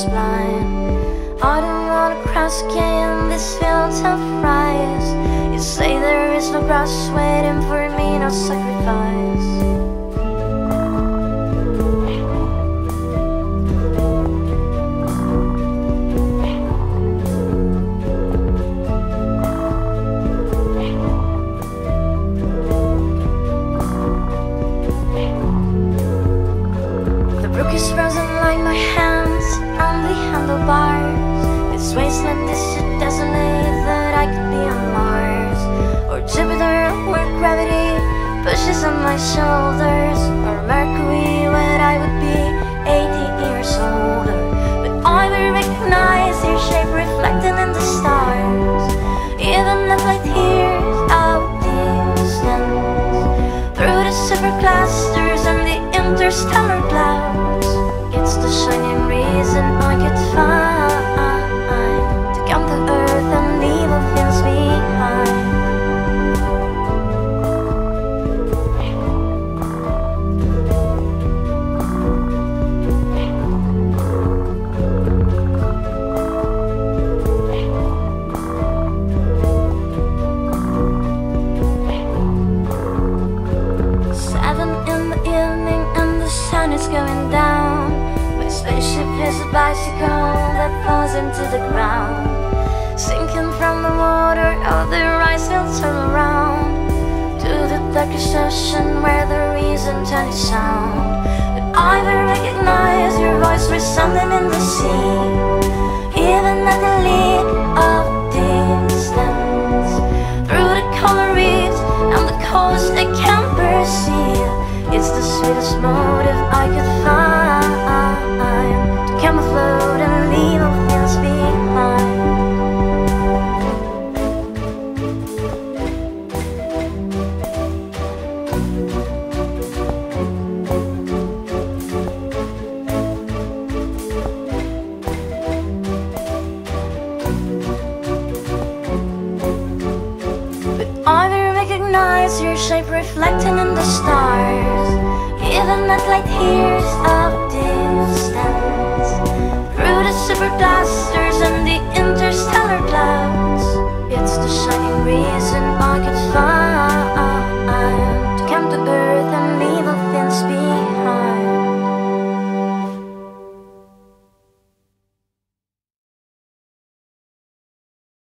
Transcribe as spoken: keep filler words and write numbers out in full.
was blind. I don't wanna cross again this field of rise. You say there is no cross waiting for me, no sacrifice. Is frozen like my hands on the handlebars. This wasteland is so desolate that I could be on Mars, or Jupiter, where gravity pushes on my shoulders, or Mercury, where I would be eighty years older. But I will recognize your shape reflected in the stars, even at light years out distance, through the superclusters and the interstellar clouds. It's the shining reason I could find to come to earth and leave all things behind. Seven in the evening and the sun is going down. Spaceship is a bicycle that falls into the ground, sinking from the water of the rise will turn around to the darkest ocean where there isn't any sound. But I will recognize your voice resounding in the sea, even at the league of distance, through the coral reefs and the coast I can't perceive. It's the sweetest motive I could find to come afloat and leave all things behind. But I will recognize your shape reflecting in the stars, even at light years of distance, through the superclusters and the